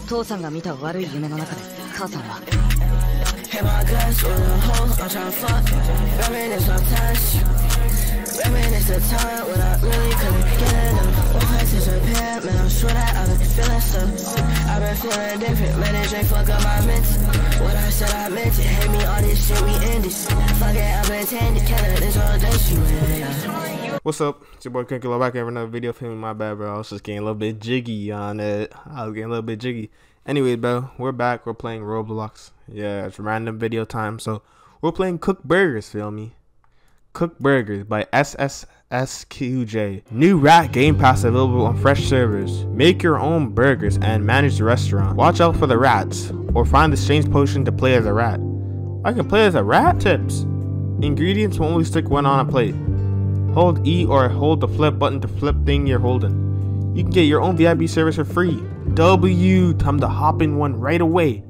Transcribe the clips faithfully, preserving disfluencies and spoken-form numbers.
父さんが見た悪い夢の中で母さんは Hit my guts with a hole, I'm tryna fuck. Reminisce on touch. Reminisce the time when I really couldn't get enough. One place is repaired, man, I'm sure that I've been feeling stuff. I've been feeling different, man, this drink fuck up my mental. What I said I meant it, hate me all this shit, we end this. Fuck it, I've been tending, can't let this all day she win. What's up? It's your boy crankylol back here for another video filming. My bad, bro. I was just getting a little bit jiggy on it. I was getting a little bit jiggy. Anyways, bro, we're back. We're playing Roblox. Yeah, it's random video time. So we're playing Cook Burgers, feel me? Cook Burgers by S S S Q J. New rat game pass available on fresh servers. Make your own burgers and manage the restaurant. Watch out for the rats or find the strange potion to play as a rat. I can play as a rat? Tips. Ingredients will only stick when on a plate. Hold E or hold the flip button to flip thing you're holding. You can get your own V I P service for free. W, time to hop in one right away.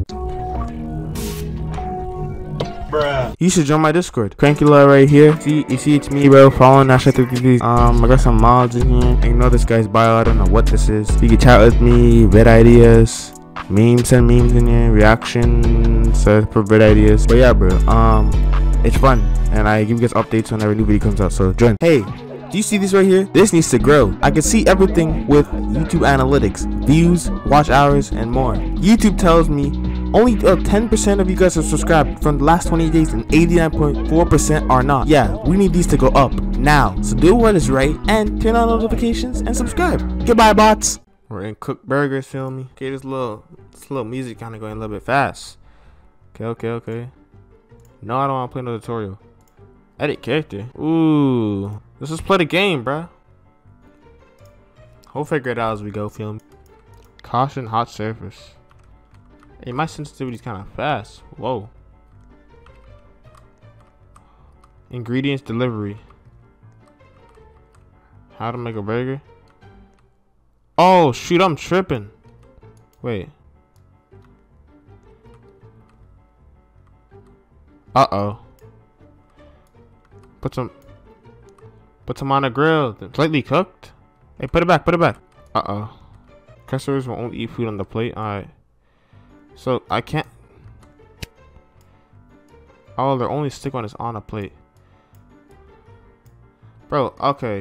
Bruh. You should join my Discord. crankylol right here. See, you see it's me, bro. Following that shit through these. Um, I got some mods in here. Ignore this guy's bio. I don't know what this is. You can chat with me, vid ideas, memes and memes in here, reactions uh, for vid ideas. But yeah, bro. Um, it's fun, and I give you guys updates whenever a new video comes out. So join. Hey. Do you see this right here? This needs to grow. I can see everything with YouTube analytics, views, watch hours, and more. YouTube tells me only ten percent of you guys are subscribed from the last twenty days and eighty-nine point four percent are not. Yeah, we need these to go up now. So do what is right and turn on notifications and subscribe. Goodbye, bots. We're in Cook Burgers, feel me? Okay, this little, this little music kind of going a little bit fast. Okay, okay, okay. No, I don't want to play no tutorial. Edit character. Ooh. Let's just play the game, bruh. We'll figure it out as we go, film. Caution, hot surface. Hey, my sensitivity's kind of fast. Whoa. Ingredients delivery. How to make a burger. Oh, shoot, I'm tripping. Wait. Uh-oh. Put some... Put some on the grill. Slightly cooked. Hey, put it back. Put it back. Uh oh. Customers will only eat food on the plate. Alright. So I can't. Oh, their only stick one is on a plate. Bro, okay.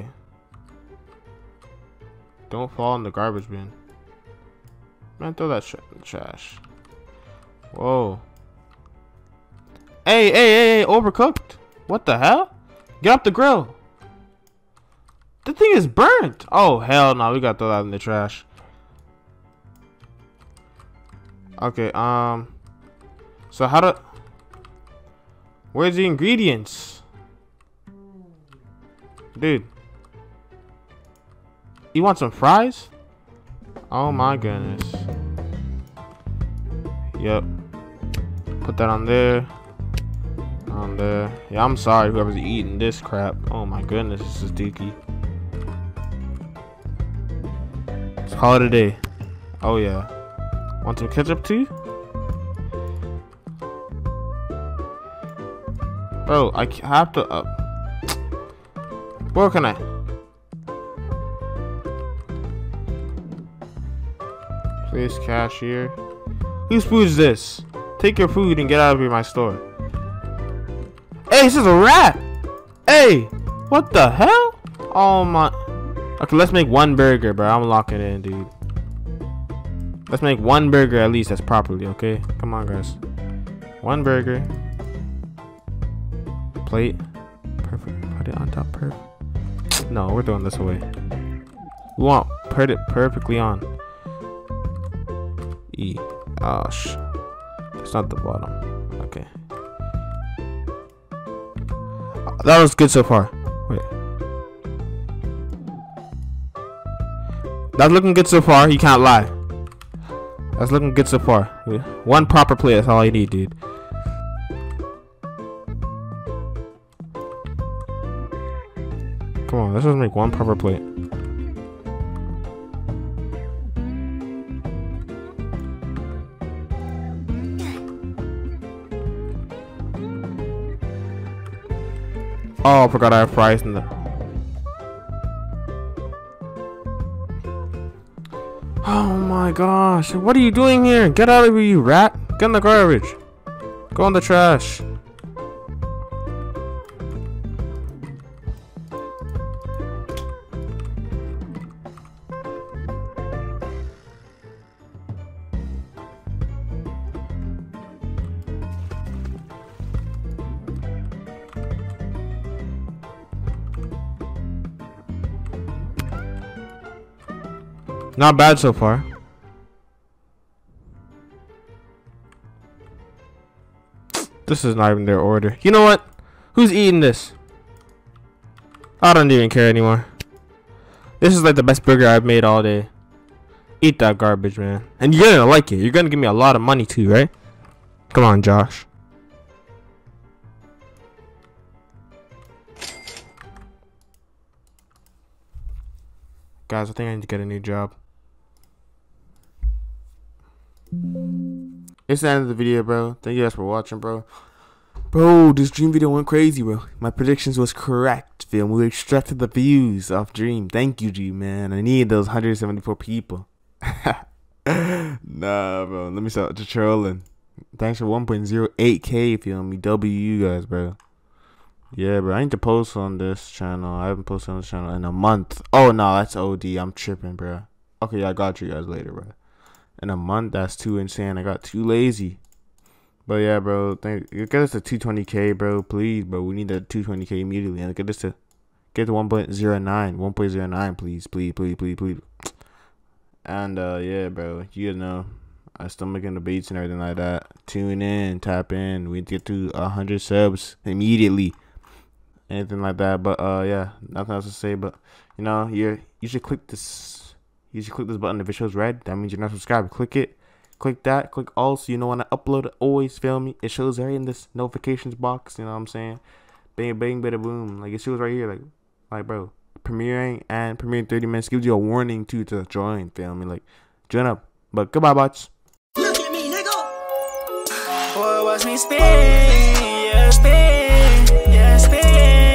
Don't fall in the garbage bin. Man, throw that shit in the trash. Whoa. Hey, hey, hey, hey, overcooked. What the hell? Get up the grill. The thing is burnt. Oh, hell no. We gotta throw that in the trash. Okay, um. So how to... Where's the ingredients? Dude. You want some fries? Oh my goodness. Yep. Put that on there. On there. Yeah, I'm sorry whoever's eating this crap. Oh my goodness, this is dookie. Call it a day. Oh yeah. Want some ketchup too? Bro, I have to up. Uh, where can I? Please, cashier. Whose food is this? Take your food and get out of here, my store. Hey, this is a rat. Hey, what the hell? Oh my. Okay, let's make one burger, bro. I'm locking it in, dude. Let's make one burger at least that's properly, okay? Come on, guys. One burger. Plate. Perfect. Put it on top. Perfect. No, we're throwing this away. We want put it perfectly on. E. Oh, sh. It's not the bottom. Okay. That was good so far. Wait. That's looking good so far. You can't lie. That's looking good so far. One proper plate. That's all you need, dude. Come on. Let's just make one proper plate. Oh, I forgot I have fries in the... Oh my gosh, what are you doing here? Get out of here, you rat. Get in the garbage. Go in the trash. Not bad so far. This is not even their order. You know what? Who's eating this? I don't even care anymore. This is like the best burger I've made all day. Eat that garbage, man. And you're gonna like it. You're gonna give me a lot of money too, right? Come on, Josh. Guys, I think I need to get a new job. It's the end of the video, bro. Thank you guys for watching, bro. Bro, this Dream video went crazy, bro. My predictions was correct, film. We extracted the views off Dream. Thank you, Dream, man. I need those one hundred seventy-four people. Nah, bro. Let me start just trolling. Thanks for one point zero eight K, film me. W you guys, bro. Yeah, bro. I need to post on this channel. I haven't posted on this channel in a month. Oh, no. That's O D. I'm tripping, bro. Okay, I got you guys later, bro. In a month, that's too insane. I got too lazy. But yeah, bro, thank get us to two twenty K, bro. Please, bro. We need that two twenty K immediately. And get us to get to one point zero nine. one point zero nine, please, please, please, please, please. And uh yeah, bro. You know, I still making the beats and everything like that. Tune in, tap in. We need to get to a hundred subs immediately. Anything like that. But uh yeah, nothing else to say. But you know, you you should click this. You should click this button if it shows red. That means you're not subscribed. Click it. Click that. Click all so you know when I upload it. Always film me. It shows right in this notifications box. You know what I'm saying? Bang, bang, bada, boom. Like it shows right here. Like, like bro, premiering and premiering thirty minutes gives you a warning too to join. Feel me? Like, join up. But goodbye, bots. Look at me, nigga. Boy, watch me spin. Yeah, spin. Yeah, spin.